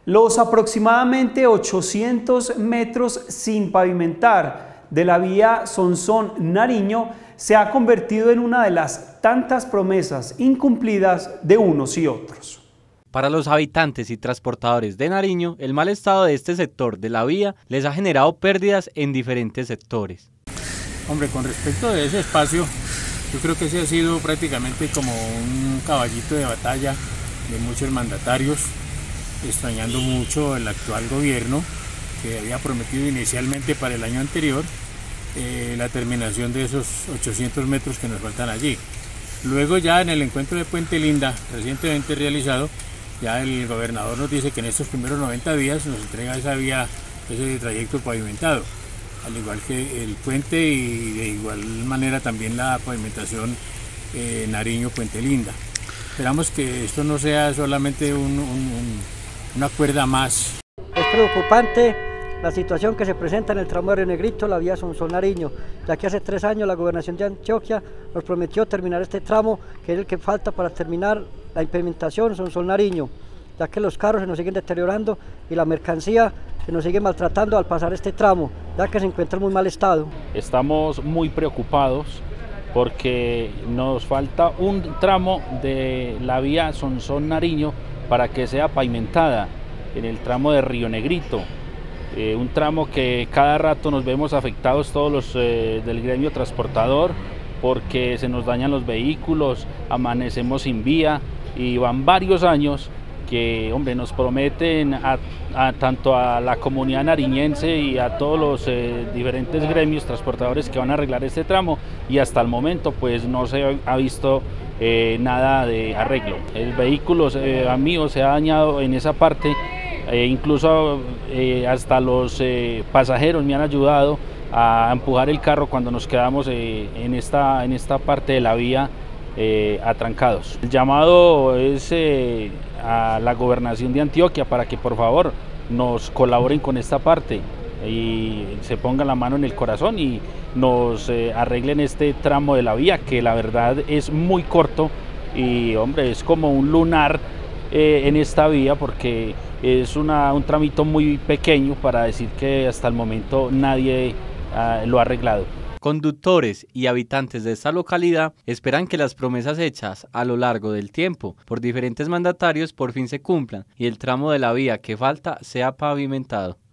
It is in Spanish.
Los aproximadamente 800 metros sin pavimentar de la vía Sonsón-Nariño se ha convertido en una de las tantas promesas incumplidas de unos y otros. Para los habitantes y transportadores de Nariño, el mal estado de este sector de la vía les ha generado pérdidas en diferentes sectores. Hombre, con respecto de ese espacio, yo creo que ese ha sido prácticamente como un caballito de batalla de muchos mandatarios, extrañando mucho el actual gobierno que había prometido inicialmente para el año anterior la terminación de esos 800 metros que nos faltan allí. Luego ya en el encuentro de Puente Linda, recientemente realizado, ya el gobernador nos dice que en estos primeros 90 días nos entrega esa vía, ese trayecto pavimentado, al igual que el puente y de igual manera también la pavimentación Nariño-Puente Linda. Esperamos que esto no sea solamente una cuerda más. Es preocupante la situación que se presenta en el tramo de Río Negrito, la vía Sonsón-Nariño, ya que hace 3 años la Gobernación de Antioquia nos prometió terminar este tramo, que es el que falta para terminar la implementación Sonsón-Nariño, ya que los carros se nos siguen deteriorando y la mercancía se nos sigue maltratando al pasar este tramo, ya que se encuentra en muy mal estado. Estamos muy preocupados porque nos falta un tramo de la vía Sonsón-Nariño para que sea pavimentada en el tramo de Río Negrito, un tramo que cada rato nos vemos afectados todos los del gremio transportador porque se nos dañan los vehículos, amanecemos sin vía y van varios años que, hombre, nos prometen tanto a la comunidad nariñense y a todos los diferentes gremios transportadores que van a arreglar este tramo, y hasta el momento pues no se ha visto nada de arreglo. El vehículo mío se ha dañado en esa parte, incluso hasta los pasajeros me han ayudado a empujar el carro cuando nos quedamos en esta parte de la vía atrancados. El llamado es a la Gobernación de Antioquia para que por favor nos colaboren con esta parte y se pongan la mano en el corazón y nos arreglen este tramo de la vía, que la verdad es muy corto y, hombre, es como un lunar en esta vía, porque es un tramito muy pequeño para decir que hasta el momento nadie lo ha arreglado. Conductores y habitantes de esta localidad esperan que las promesas hechas a lo largo del tiempo por diferentes mandatarios por fin se cumplan y el tramo de la vía que falta sea pavimentado.